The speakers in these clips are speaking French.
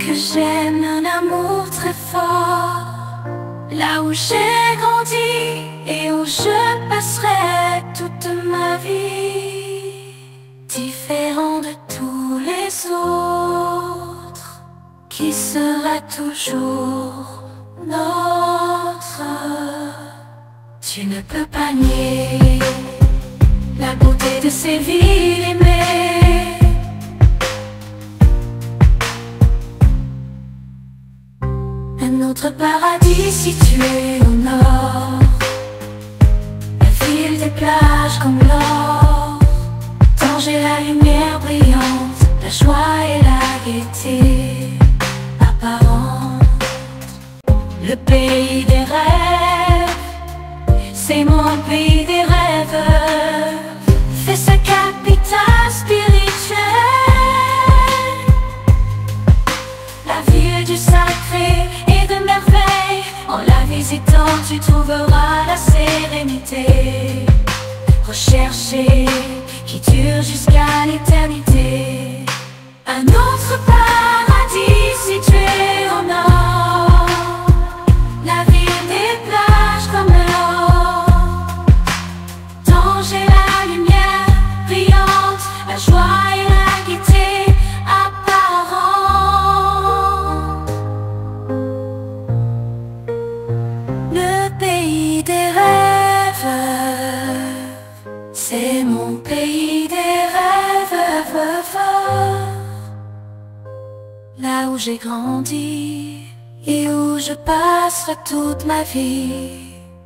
que j'aime, un amour très fort. Là où j'ai grandi et où je passerai toute ma vie, différent de tous les autres, qui sera toujours nôtre. Tu ne peux pas nier la beauté de ces villes aimées. Un autre paradis situé au nord, la ville des plages comme l'or. Tanger la lumière brillante, la joie et la gaieté apparente. Le pays des rêves, c'est mon pays des rêves. Fait sa capitale spirituelle, la ville du sacré et de merveille. En la visitant tu trouveras la sérénité recherchée qui dure jusqu'à l'éternité. Un autre paradis situé au nord, la ville des plages comme l'or. Tanger la lumière brillante, la joie et la gaieté apparente. Le pays des rêves, c'est mon pays des rêves. Là où j'ai grandi et où je passerai toute ma vie,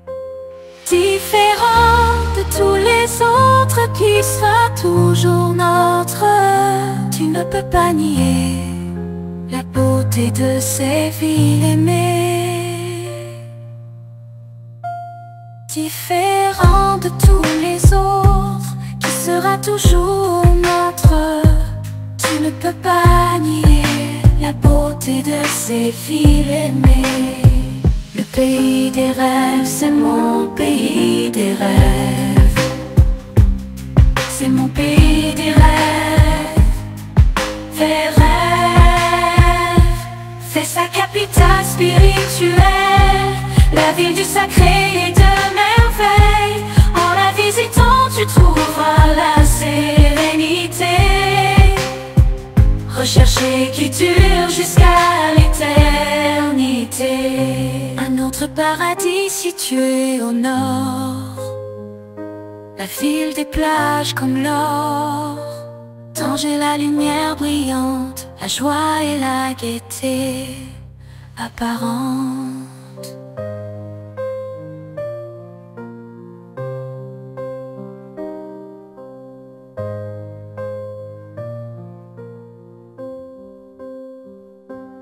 différent de tous les autres, qui sera toujours nôtre. Tu ne peux pas nier la beauté de ces villes aimées. Différent de tous les autres, qui sera toujours nôtre. Tu ne peux pas nier la beauté de ces villes aimées. Le pays des rêves, c'est mon pays des rêves. C'est mon pays des rêves. Fais rêve, c'est sa capitale spirituelle, la ville du sacré et de merveille. En la visitant tu trouveras la sérénité recherchée qui dure jusqu'à l'éternité. Un autre paradis situé au nord, la ville des plages comme l'or. Tanger la lumière brillante, la joie et la gaieté apparente.